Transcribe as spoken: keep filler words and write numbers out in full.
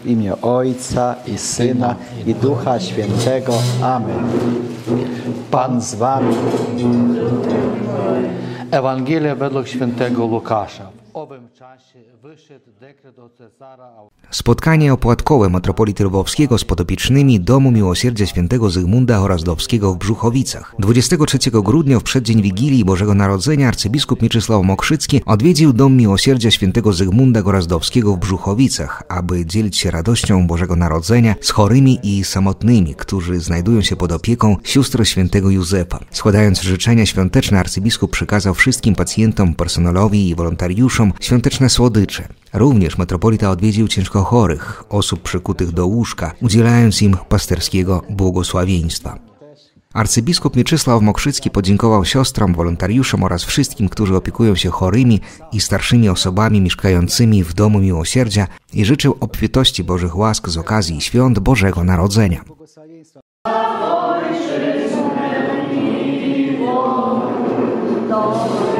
W imię Ojca i Syna i Ducha Świętego. Amen. Pan z wami. Ewangelia według świętego Łukasza. W owym czasie wyszedł dekret od Cezara. Spotkanie opłatkowe metropolity lwowskiego z podopiecznymi Domu Miłosierdzia Świętego Zygmunta Gorazdowskiego w Brzuchowicach. dwudziestego trzeciego grudnia, w przeddzień Wigilii Bożego Narodzenia, arcybiskup Mieczysław Mokrzycki odwiedził Dom Miłosierdzia Świętego Zygmunta Gorazdowskiego w Brzuchowicach, aby dzielić się radością Bożego Narodzenia z chorymi i samotnymi, którzy znajdują się pod opieką sióstr świętego Józefa. Składając życzenia świąteczne, arcybiskup przekazał wszystkim pacjentom, personelowi i wolontariuszom świąteczne słodycze. Również metropolita odwiedził ciężko chorych, osób przykutych do łóżka, udzielając im pasterskiego błogosławieństwa. Arcybiskup Mieczysław Mokrzycki podziękował siostrom, wolontariuszom oraz wszystkim, którzy opiekują się chorymi i starszymi osobami mieszkającymi w Domu Miłosierdzia i życzył obfitości Bożych łask z okazji świąt Bożego Narodzenia. Do